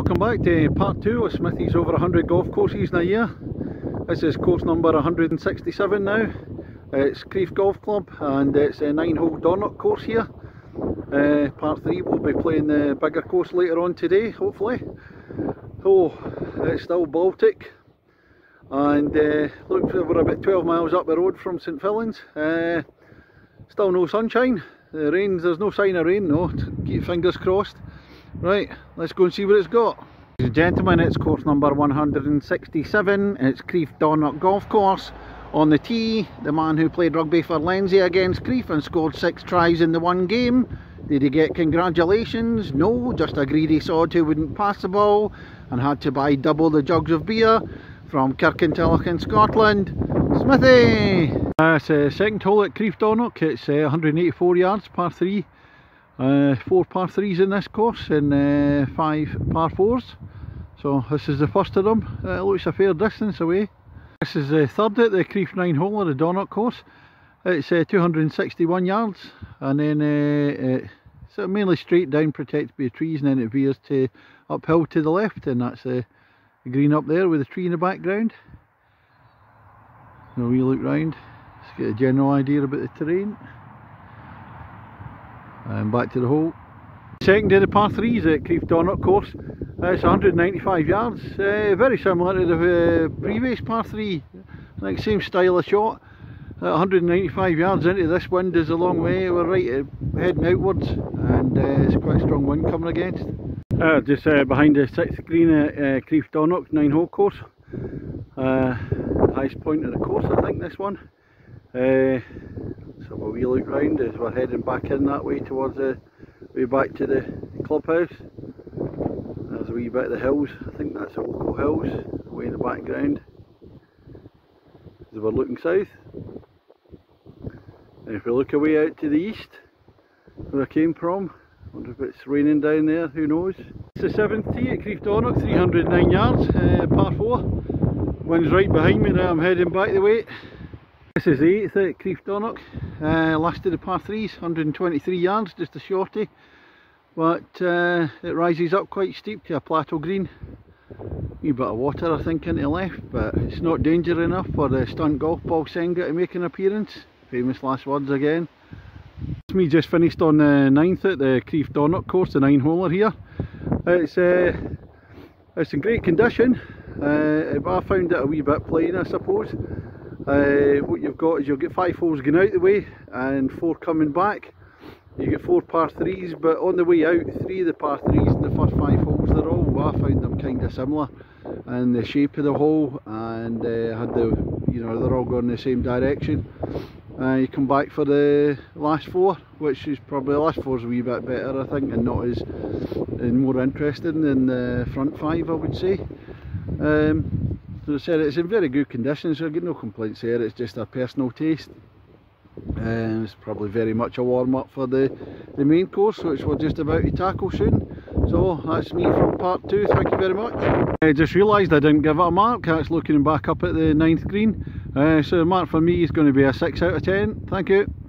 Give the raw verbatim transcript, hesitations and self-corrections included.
welcome back to part two of Smithy's over one hundred golf courses in a year. This is course number one hundred sixty-seven now. It's Crieff Golf Club and it's a nine hole Dornoch course here. Uh, part three, we'll be playing the bigger course later on today, hopefully. Oh, it's still Baltic, and uh, look, we're about twelve miles up the road from St Fillan's. Uh, still no sunshine. The rains, there's no sign of rain though, keep fingers crossed. Right, let's go and see what it's got. Ladies and gentlemen, it's course number one hundred sixty-seven. It's Crieff Dornoch Golf Course. On the tee, the man who played rugby for Lenzie against Crieff and scored six tries in the one game. Did he get congratulations? No, just a greedy sod who wouldn't pass the ball and had to buy double the jugs of beer from Kirkintilloch in Scotland. Smithy! Uh, it's a second hole at Crieff Dornoch. It's uh, one hundred eighty-four yards, par three. Uh, four par threes in this course and uh, five par fours. So this is the first of them. Uh, it looks a fair distance away. This is the third at the Crieff nine hole of the Dornoch course. It's uh, two hundred sixty-one yards, and then uh, uh, so mainly straight down, protected by trees, and then it veers to uphill to the left, and that's uh, the green up there with the tree in the background. So we look round, let's get a general idea about the terrain. And back to the hole. Second of the par threes at Crieff Dornoch course. Uh, it's one hundred ninety-five yards, uh, very similar to the uh, previous par three, like same style of shot. Uh, one hundred ninety-five yards into this wind is a long way. We're right uh, heading outwards, and uh, it's quite a strong wind coming against. Uh, just uh, behind the sixth green at uh, Crieff Dornoch nine hole course. Uh, highest point of the course, I think, this one. Uh, so we'll wee look round as we're heading back in that way towards the way back to the clubhouse. There's a wee bit of the hills, I think that's the local hills, way in the background as we're looking south. And if we look away out to the east, where I came from, I wonder if it's raining down there, who knows. It's the seventh tee at Crieff Dornoch, three hundred nine yards, uh, par four. Wind's right behind me now, I'm heading back the way. This is the eighth at Crieff Dornoch, uh, last of the par threes, one hundred twenty-three yards, just a shorty. But uh, it rises up quite steep to a plateau green. Wee bit of water I think into the left, but it's not danger enough for the stunt golf ball Senga to make an appearance. Famous last words again. It's me just finished on the ninth at the Crieff Dornoch course, the nine holer here. It's, uh, it's in great condition, uh, but I found it a wee bit plain, I suppose. Uh, what you've got is you'll get five holes going out the way and four coming back. You get four par threes, but on the way out, three of the par threes in the first five holes, they're all, well, I found them kind of similar in the shape of the hole, and uh, had the, you know, they're all going in the same direction. Uh, you come back for the last four, which is probably, the last four's a wee bit better I think, and not as and more interesting than the front five, I would say. Um, as I said, it's in very good condition, so I get no complaints there. It's just a personal taste. Uh, it's probably very much a warm up for the, the main course, which we're just about to tackle soon. So that's me from part two, thank you very much. I just realised I didn't give it a mark. That's looking back up at the ninth green. Uh, so the mark for me is going to be a six out of ten. Thank you.